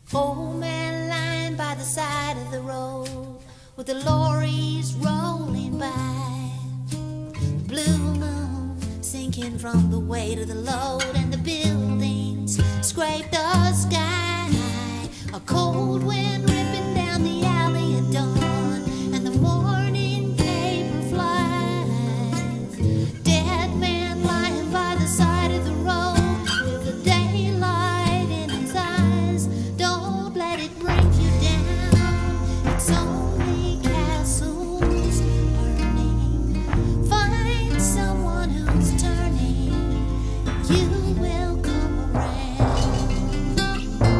Old man lying by the side of the road with the lorries rolling by. Blue moon sinking from the weight of the load, and the buildings scrape the sky. A cold wind ripping down the alley at dawn, and the morning paper flies. Dead man lying by the side of the road with the daylight in his eyes. Don't let it bring you down, it's only castles burning. Find someone who's turning, you will come around.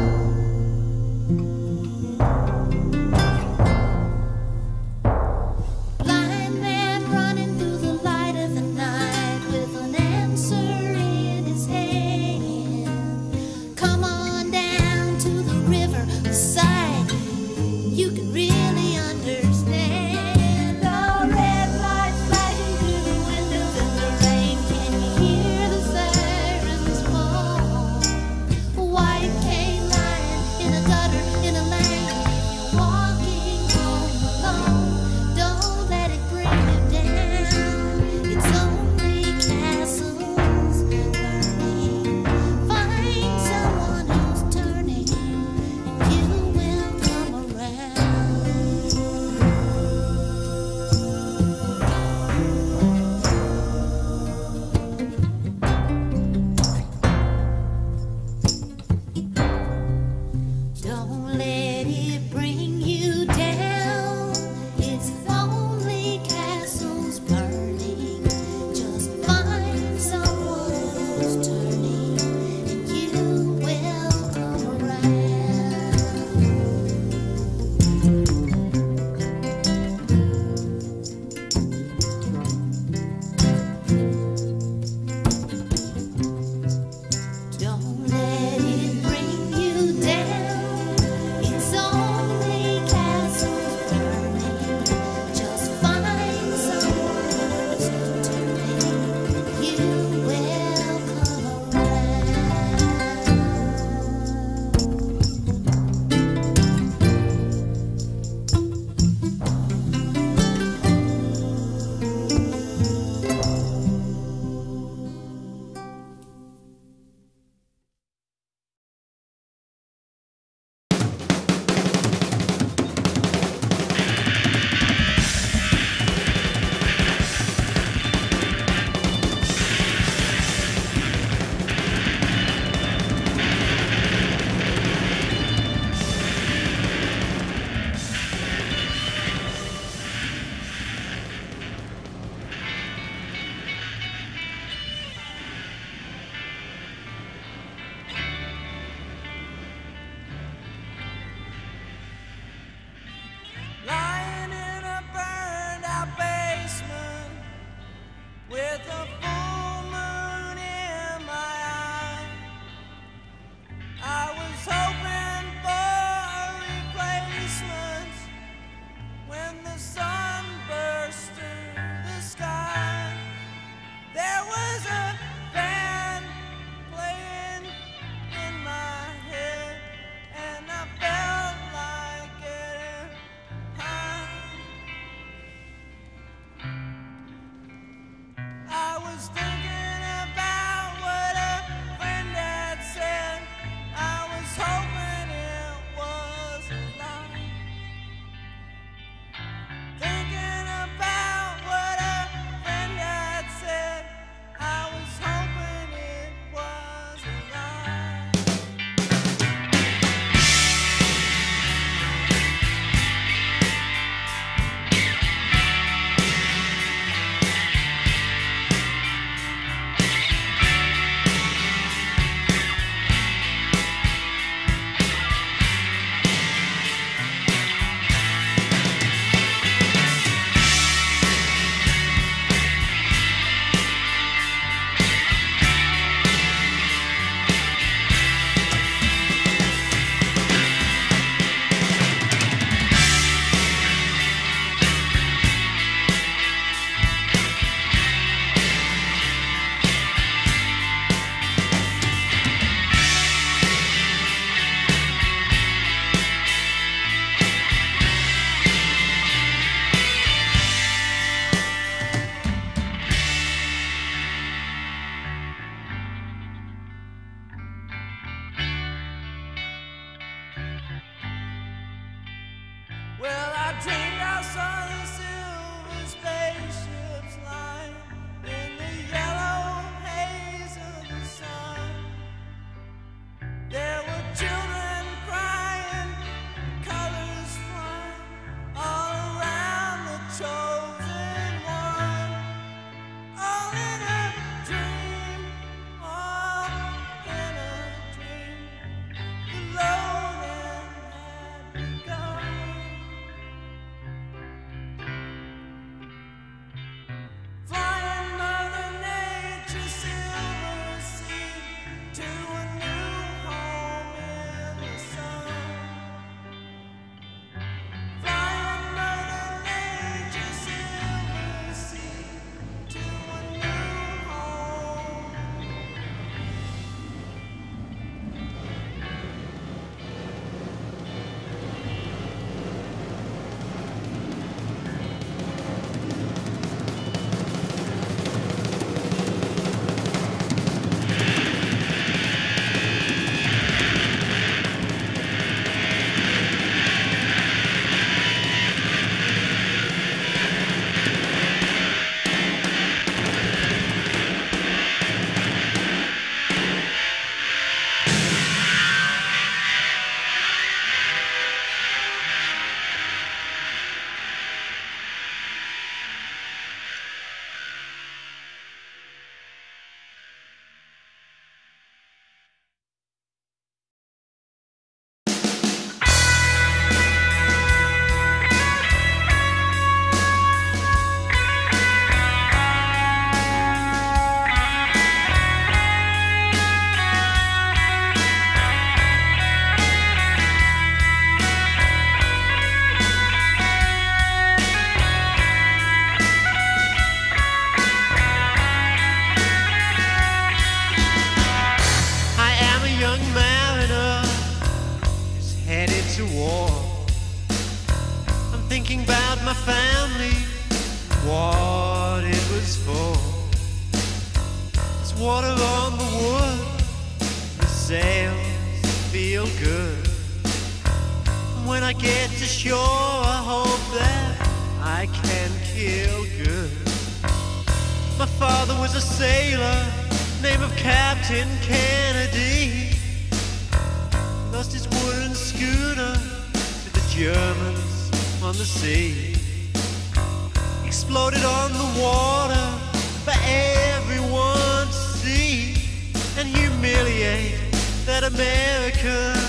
into war. I'm thinking about my family, what it was for. There's water on the wood, the sails feel good. And when I get to shore, I hope that I can kill good. My father was a sailor, name of Captain Kennedy. Lost his wooden schooner to the Germans on the sea. Exploded on the water for everyone to see, and humiliate that American.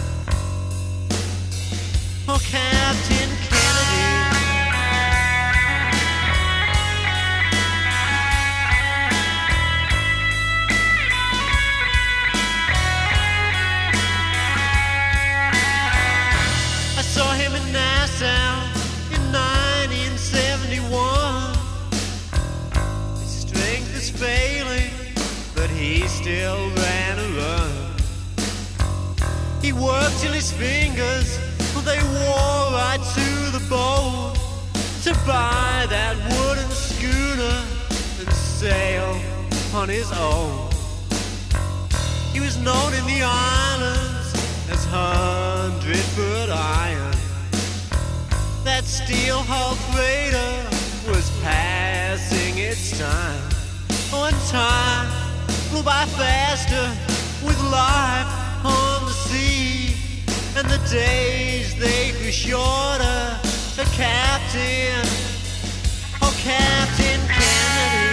Oh, Captain Kennedy. Saw him in Nassau in 1971. His strength is failing, but he still ran a run. He worked till his fingers, they wore right to the bone, to buy that wooden schooner and sail on his own. He was known in the islands as 100-foot iron. That steel-hulled freighter was passing its time. One time flew by faster with life on the sea, and the days they grew shorter. The captain, oh Captain Kennedy.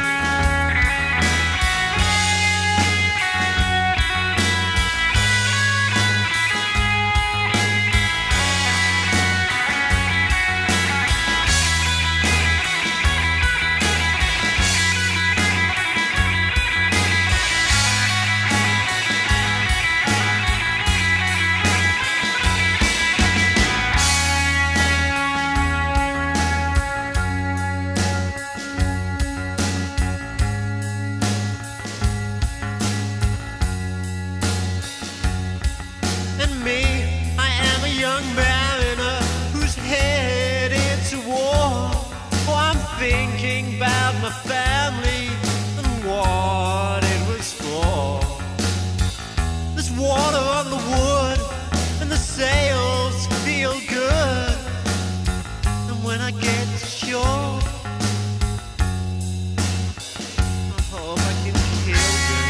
Thinking about my family and what it was for. There's water on the wood and the sails feel good. And when I get to shore, I hope I can kill good.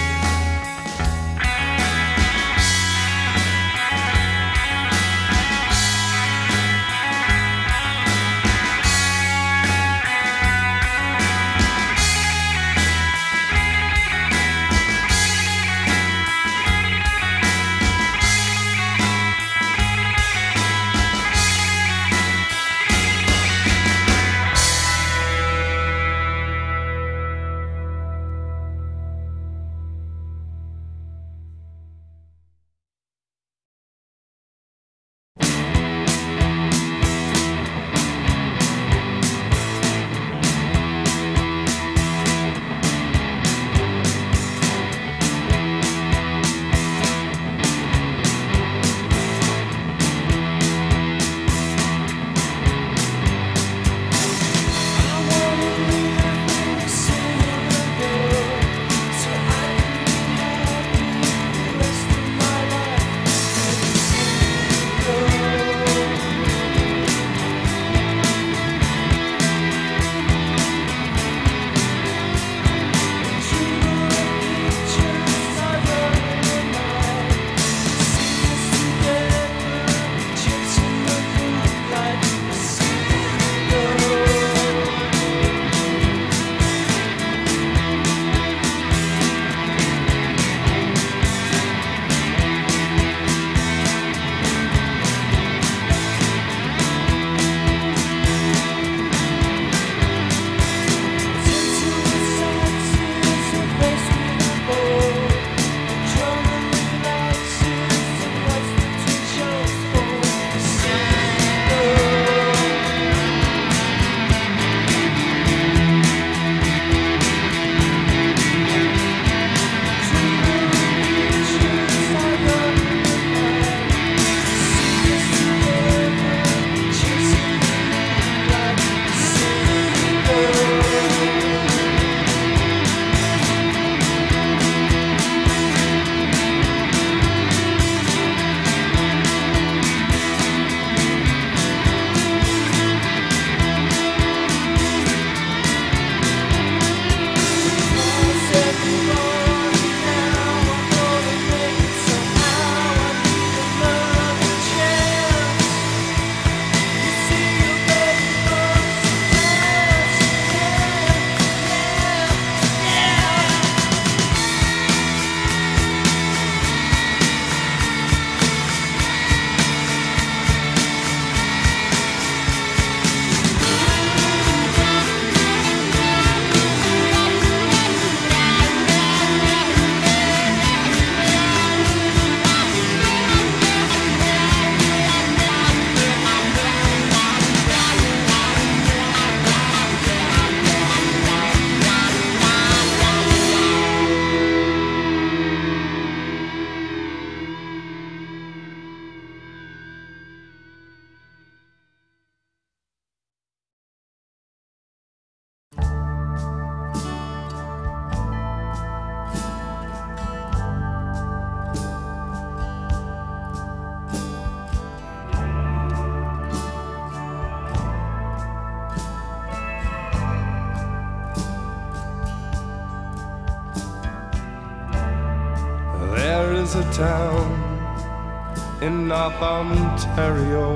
There's a town in North Ontario,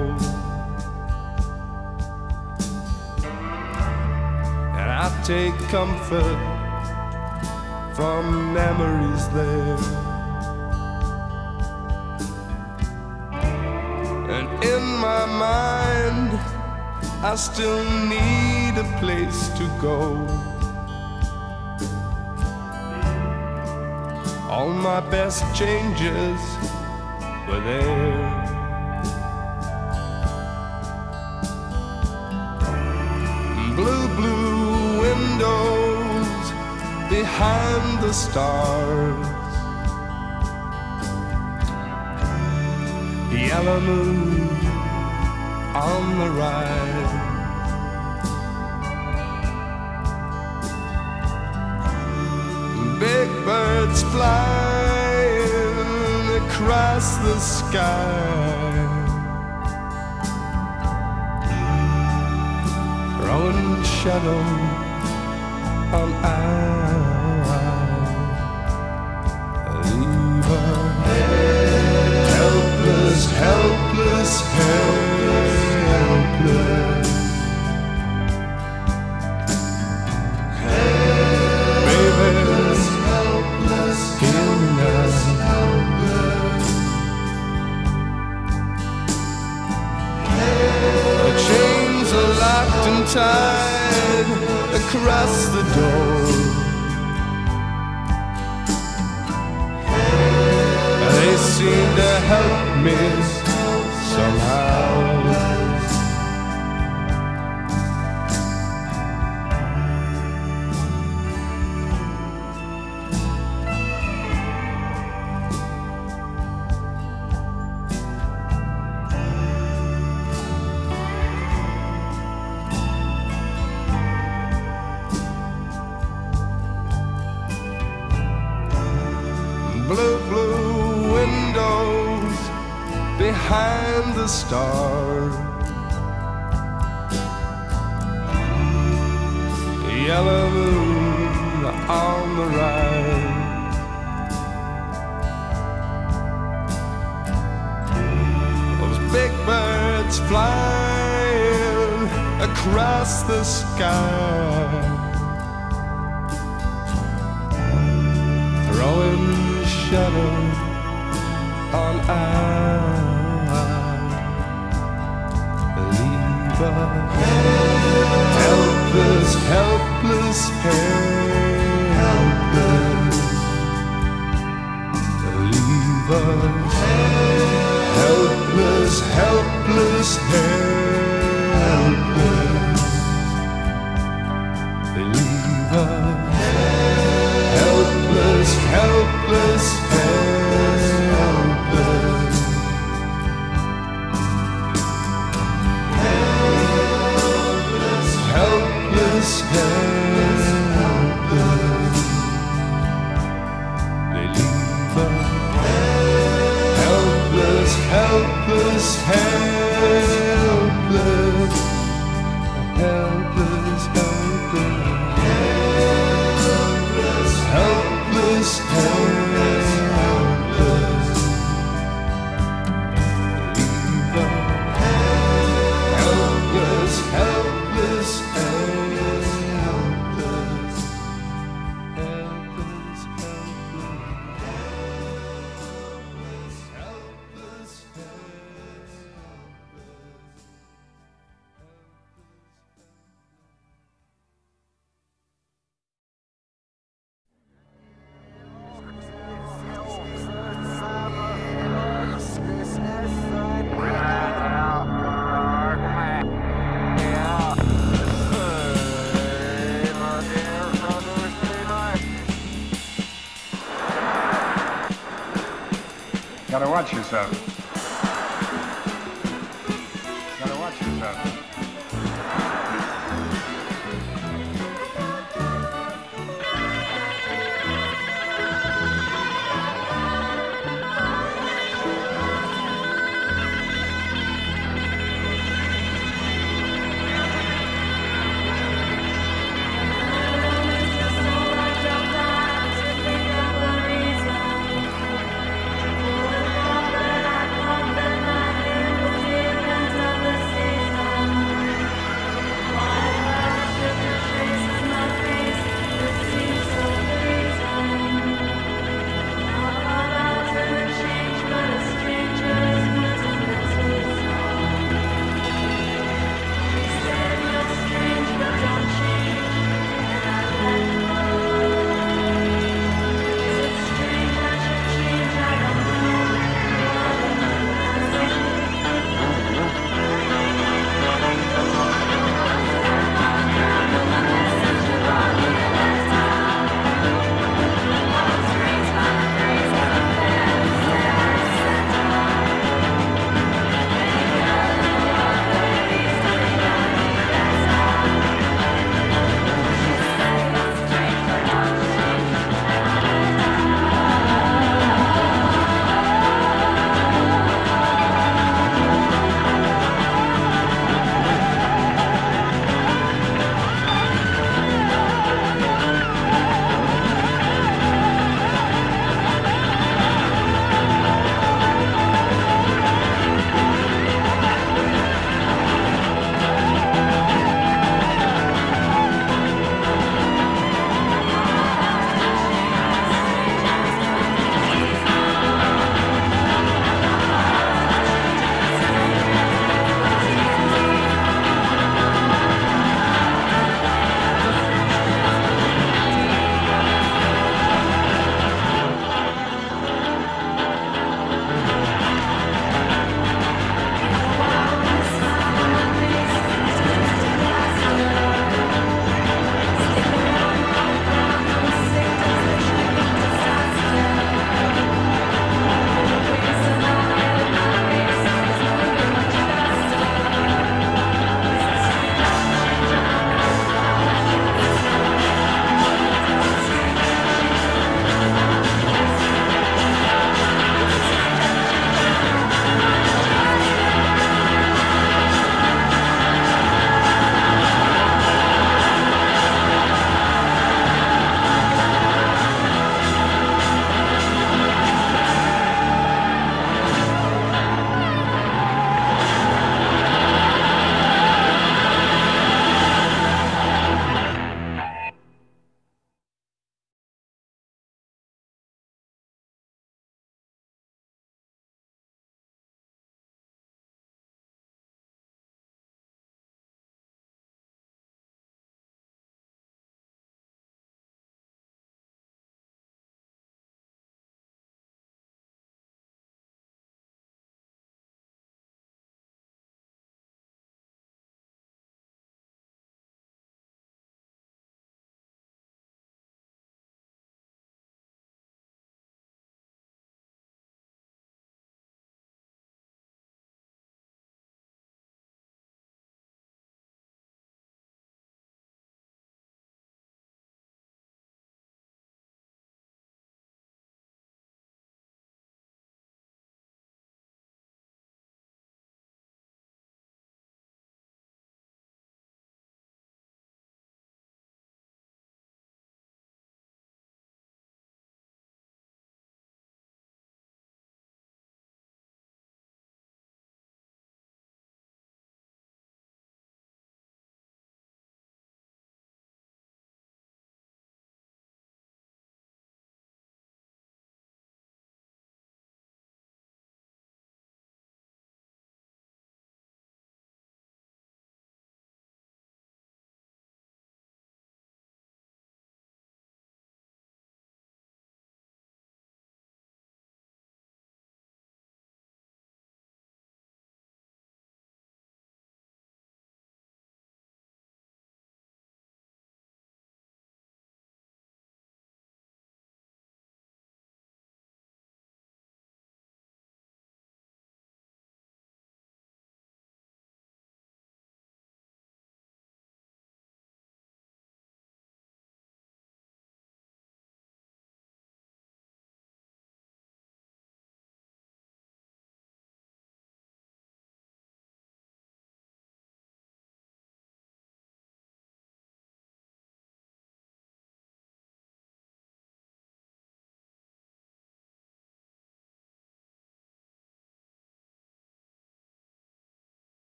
and I take comfort from memories there. And in my mind, I still need a place to go. All my best changes were there. Blue, blue windows behind the stars, yellow moon on the rise. Big birds flying across the sky, throwing shadow on eye. Leave a helpless, helpless, helpless. Baby's helpless, helpless, helpless. The chains are locked and tied across the door. They seem to help me somehow. Blue, blue windows behind the stars, yellow moon on the rise. Those big birds flying across the sky, throwing shadow on eye. Leave a helpless, helpless, helpless. Leave a helpless, helpless, helpless. Leave a helpless, helpless, helpless. Helpless, helpless, helpless. They leave a helpless, helpless, helpless. Helpless, helpless. Helpless, helpless, leave a helpless, helpless, helpless, helpless, helpless, Gotta watch yourself. Gotta watch yourself.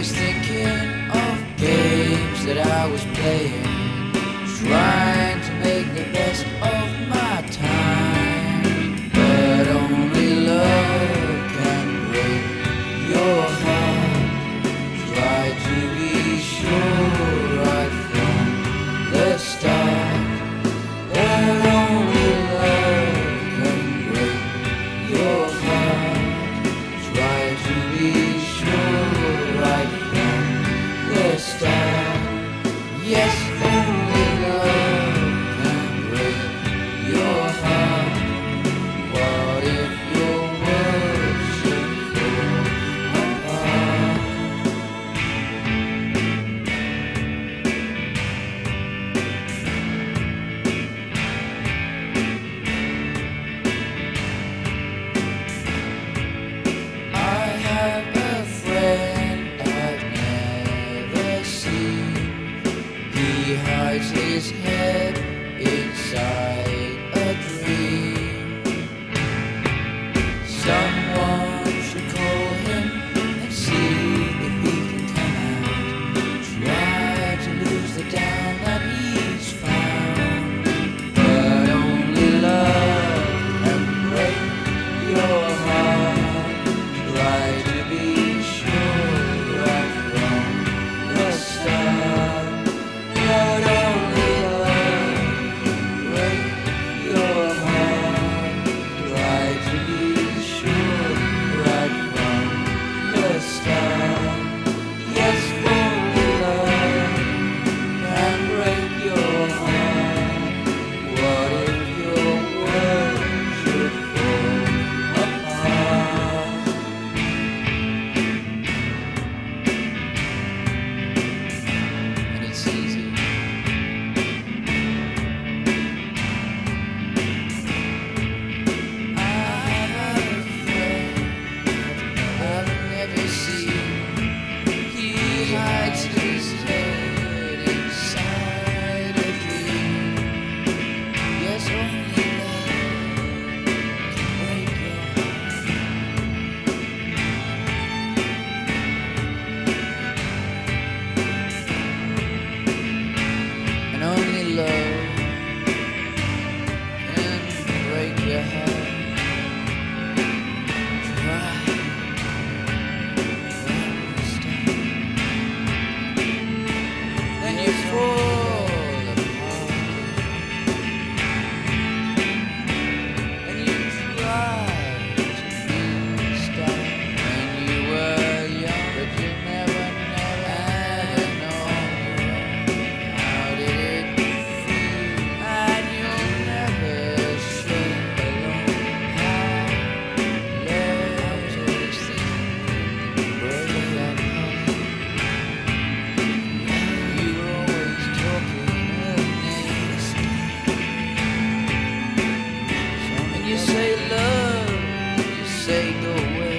always thinking of games that I was playing, trying to make the best of my time. But only love can break your heart. Try to be sure right from the start. But only love can break your heart. Try to be sure right from the start. Yes, only love can break your heart. What if your world should fall apart? I have a friend I've never seen. He hides his head inside a dream. Someone should call him and see if he can come out. Try to lose the doubt that he's found. But only love can break your heart. Try to be sure right from the start. But only love can break your heart. Try to be sure right from the start. Yes, only love can break your heart. What if your world should fall apart? And it's easy. I have a friend I've never seen. He hides his head inside a dream. Yes, only love can break your heart. And only love can break your heart. Try from the start. Then you fall apart. And you try to restart. When you were young, but you never know. How did it feel? And you'll never show alone how love always break that heart. You were always talking of names. And you say love, you say go away.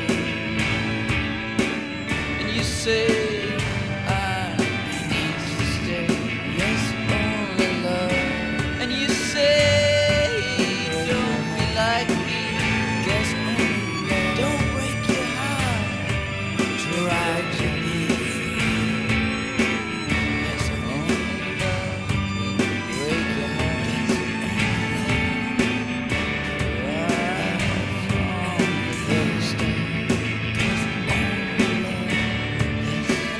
And you say I need to stay. Yes, only love. And you say don't be like me. Guess only love. Don't break your heart. Try to be free. Yes, only love can break your heart. Right from the start. 'Cause only love, yes.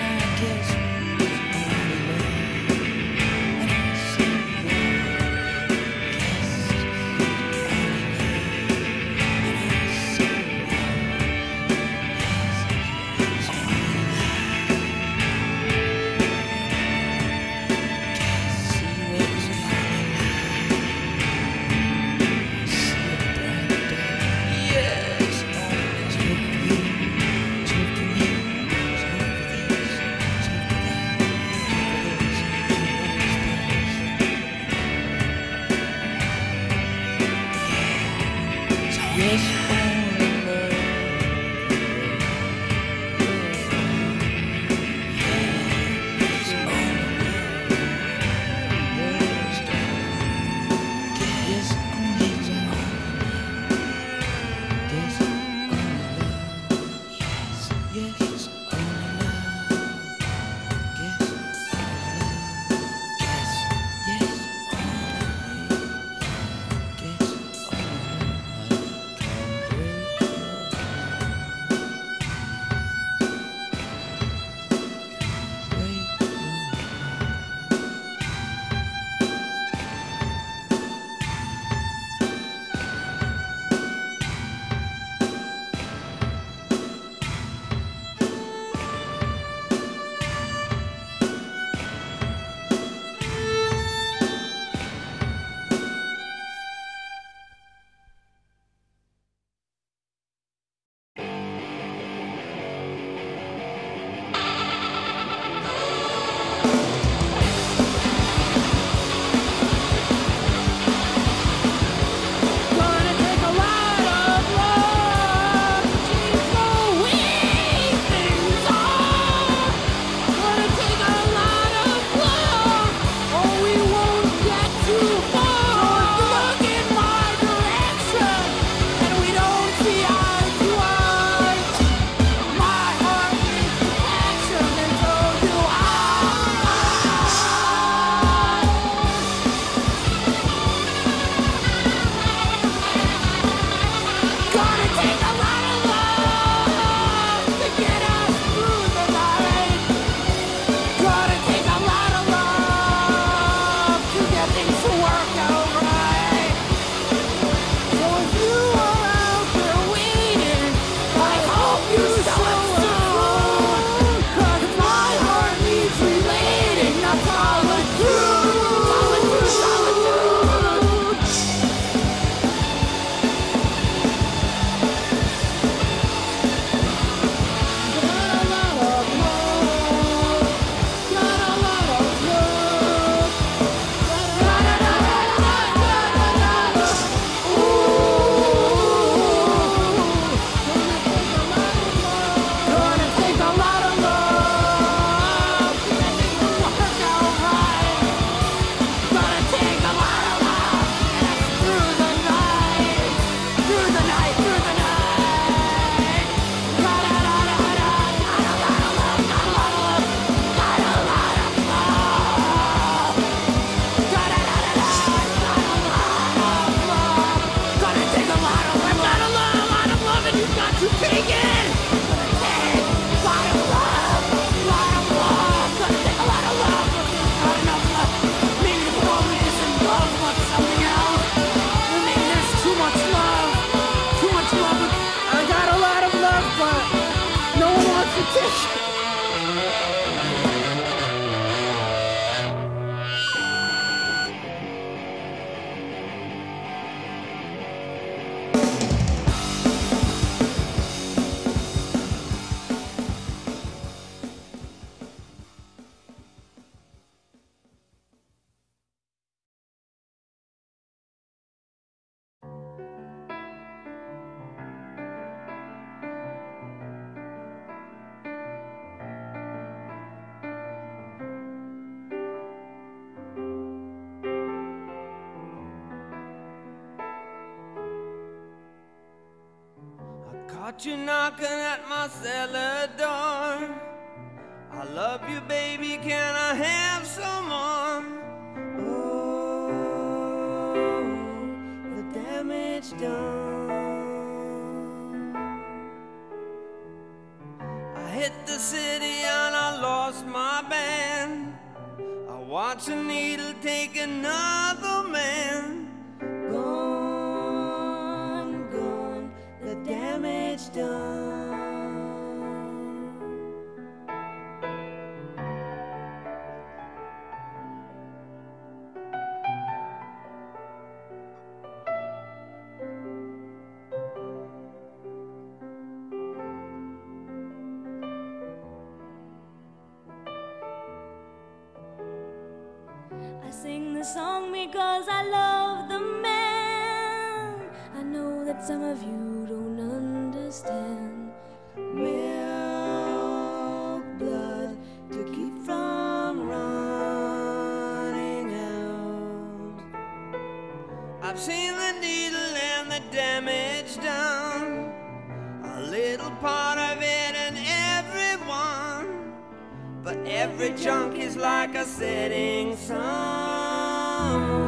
Got you knocking at my cellar door. I love you, baby, can I have some more? Oh, the damage done. I hit the city and I lost my band. I watch a needle take another man. Gone, gone, the damage done. I sing the song because I love the man. I know that some of you don't understand. Milk, blood to keep from running out. I've seen the needle and the damage done, a little part of it in everyone, but every chunk is like a setting sun.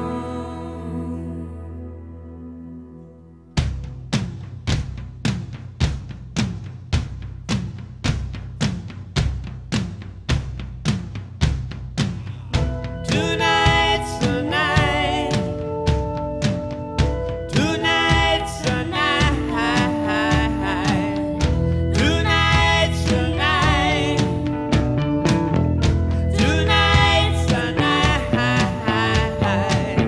Tonight's the night. Tonight's the night. Tonight's the night. Tonight's the night.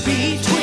between